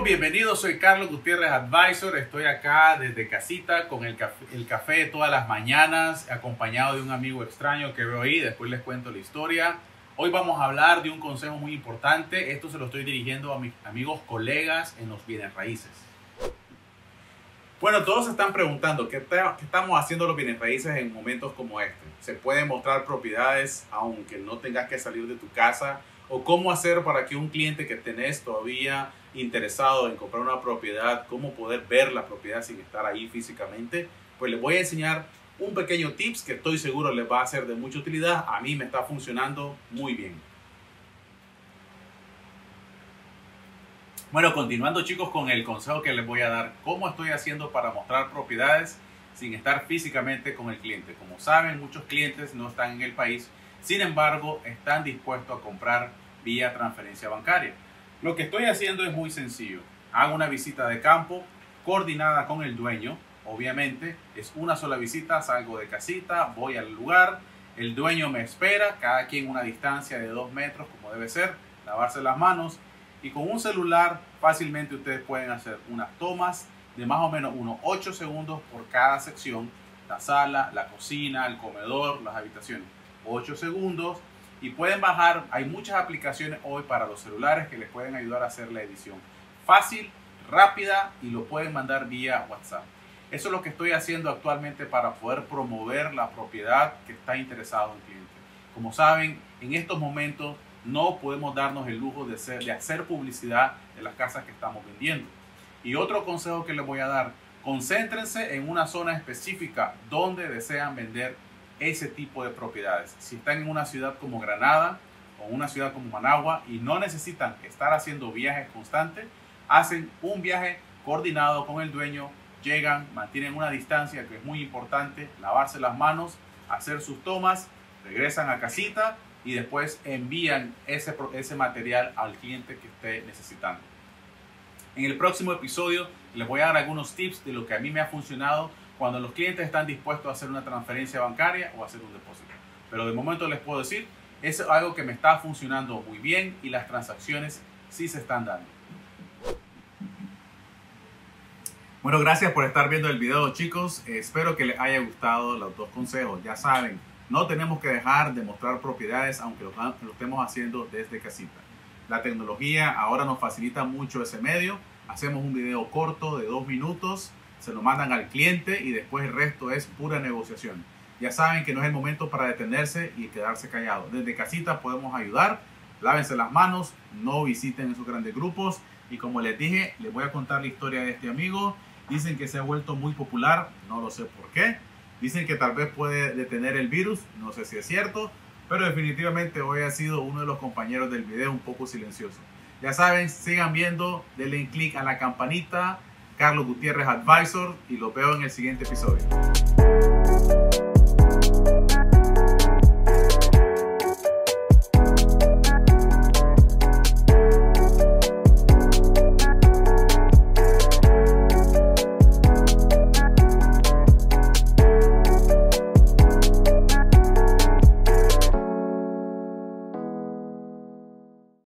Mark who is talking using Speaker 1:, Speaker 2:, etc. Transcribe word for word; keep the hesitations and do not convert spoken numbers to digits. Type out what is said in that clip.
Speaker 1: bienvenidos, soy Carlos Gutiérrez Advisor, estoy acá desde casita con el café, el café de todas las mañanas, acompañado de un amigo extraño que veo ahí, después les cuento la historia. Hoy vamos a hablar de un consejo muy importante, esto se lo estoy dirigiendo a mis amigos colegas en los bienes raíces. Bueno, todos se están preguntando, ¿qué, ¿qué estamos haciendo los bienes raíces en momentos como este? ¿Se pueden mostrar propiedades aunque no tengas que salir de tu casa? ¿O cómo hacer para que un cliente que tenés todavía interesado en comprar una propiedad, cómo poder ver la propiedad sin estar ahí físicamente? Pues les voy a enseñar un pequeño tips que estoy seguro les va a ser de mucha utilidad. A mí me está funcionando muy bien. Bueno, continuando chicos con el consejo que les voy a dar, ¿cómo estoy haciendo para mostrar propiedades sin estar físicamente con el cliente? Como saben, muchos clientes no están en el país, sin embargo, están dispuestos a comprar vía transferencia bancaria. Lo que estoy haciendo es muy sencillo. Hago una visita de campo coordinada con el dueño. Obviamente, es una sola visita, salgo de casita, voy al lugar, el dueño me espera, cada quien una distancia de dos metros como debe ser, lavarse las manos. Y con un celular fácilmente ustedes pueden hacer unas tomas de más o menos unos ocho segundos por cada sección. La sala, la cocina, el comedor, las habitaciones. ocho segundos. Y pueden bajar, hay muchas aplicaciones hoy para los celulares que les pueden ayudar a hacer la edición. Fácil, rápida y lo pueden mandar vía WhatsApp. Eso es lo que estoy haciendo actualmente para poder promover la propiedad que está interesado en cliente. Como saben, en estos momentos no podemos darnos el lujo de hacer, de hacer publicidad de las casas que estamos vendiendo. Y otro consejo que les voy a dar, concéntrense en una zona específica donde desean vender ese tipo de propiedades. Si están en una ciudad como Granada o una ciudad como Managua y no necesitan estar haciendo viajes constantes, hacen un viaje coordinado con el dueño, llegan, mantienen una distancia que es muy importante, lavarse las manos, hacer sus tomas, regresan a casita y después envían ese, ese material al cliente que esté necesitando. En el próximo episodio les voy a dar algunos tips de lo que a mí me ha funcionado cuando los clientes están dispuestos a hacer una transferencia bancaria o a hacer un depósito. Pero de momento les puedo decir, es algo que me está funcionando muy bien y las transacciones sí se están dando. Bueno, gracias por estar viendo el video, chicos. Espero que les haya gustado los dos consejos. Ya saben, no tenemos que dejar de mostrar propiedades aunque lo, lo estemos haciendo desde casita. La tecnología ahora nos facilita mucho ese medio. Hacemos un video corto de dos minutos. Se lo mandan al cliente y después el resto es pura negociación. Ya saben que no es el momento para detenerse y quedarse callado. Desde casita podemos ayudar. Lávense las manos, no visiten esos grandes grupos. Y como les dije, les voy a contar la historia de este amigo. Dicen que se ha vuelto muy popular, no lo sé por qué. Dicen que tal vez puede detener el virus, no sé si es cierto. Pero definitivamente hoy ha sido uno de los compañeros del video un poco silencioso. Ya saben, sigan viendo, denle click a la campanita. Carlos Gutiérrez Advisor y los veo en el siguiente episodio.